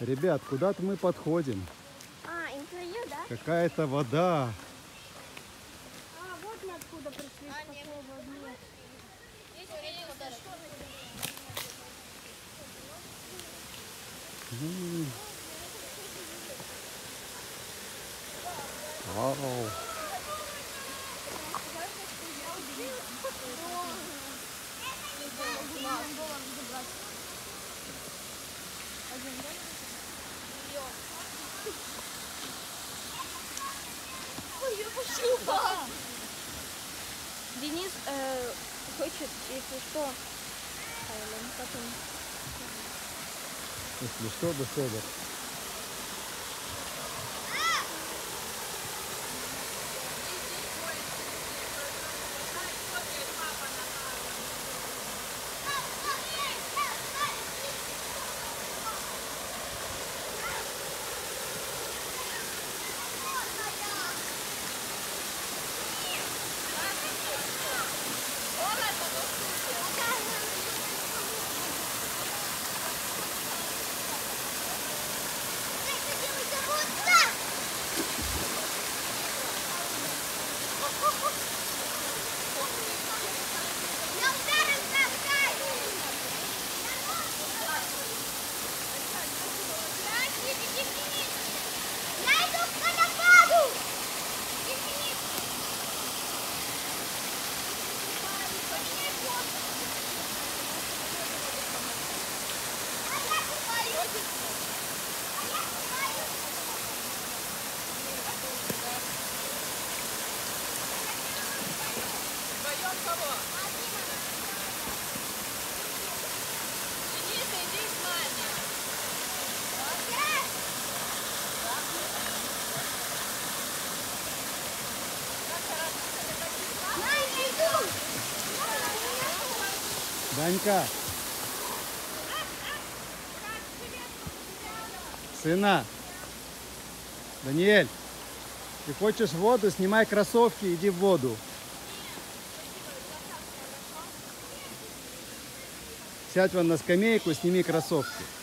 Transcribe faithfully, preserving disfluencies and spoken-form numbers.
Ребят, куда-то мы подходим. А, интервью, да? Какая-то вода. А, вот мы откуда пришли. А, нет. М. Вау. Денис э, хочет, если что, потом. Если что, беседа. Данька. Сына. Даниэль. Ты хочешь в воду, снимай кроссовки, иди в воду. Сядь вон на скамейку, сними кроссовки.